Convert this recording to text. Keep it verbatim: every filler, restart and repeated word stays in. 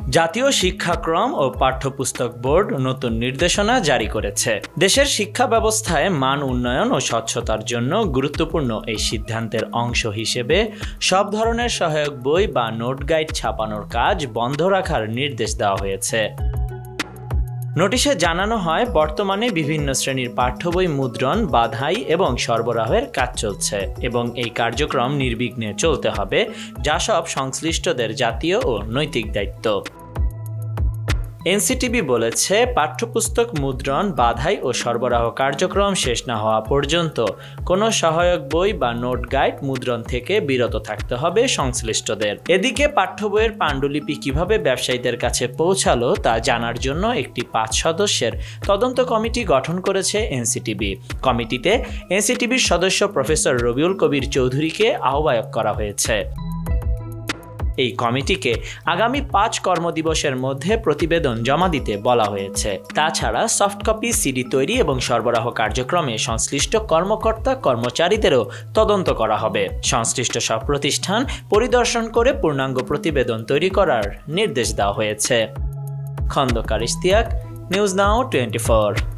জাতীয় শিক্ষাক্রম ও পাঠ্যপুস্তক বোর্ড নতুন নির্দেশনা জারি করেছে। দেশের শিক্ষা ব্যবস্থায় মান উন্নয়ন ও স্বচ্ছতার জন্য গুরুত্বপূর্ণ এই সিদ্ধান্তের অংশ হিসেবে সব ধরনের সহায়ক বই বা নোট গাইড ছাপানোর কাজ বন্ধ রাখার নির্দেশ দেওয়া হয়েছে। নোটিশে জানানো হয়, বর্তমানে বিভিন্ন শ্রেণীর পাঠ্য বই মুদ্রণ, বাঁধাই এবং সরবরাহের কাজ চলছে এবং এই কার্যক্রম নির্বিঘ্নে চলতে হবে, যা সব সংশ্লিষ্টদের জাতীয় ও নৈতিক দায়িত্ব। এনসিটিবি বলেছে, পাঠ্যপুস্তক মুদ্রণ, বাঁধাই ও সরবরাহ কার্যক্রম শেষ না হওয়া পর্যন্ত কোনো সহায়ক বই বা নোট গাইড মুদ্রণ থেকে বিরত থাকতে হবে সংশ্লিষ্টদের। এদিকে পাঠ্য বইয়ের পাণ্ডুলিপি কিভাবে ব্যবসায়ীদের কাছে পৌঁছালো তা জানার জন্য একটি পাঁচ সদস্যের তদন্ত কমিটি গঠন করেছে এনসিটিবি। কমিটিতে এনসিটিবির সদস্য প্রফেসর রবিউল কবির চৌধুরীকে আহ্বায়ক করা হয়েছে। এই কমিটিকে আগামী পাঁচ কর্মদিবসের মধ্যে প্রতিবেদন জমা দিতে বলা হয়েছে। তাছাড়া সফট কপি সিডি তৈরি এবং সরবরাহ কার্যক্রমে সংশ্লিষ্ট কর্মকর্তা কর্মচারীদেরও তদন্ত করা হবে। সংশ্লিষ্ট সব প্রতিষ্ঠান পরিদর্শন করে পূর্ণাঙ্গ প্রতিবেদন তৈরি করার নির্দেশ দেওয়া হয়েছে। Khandakar Ishtiaq, news now twenty four.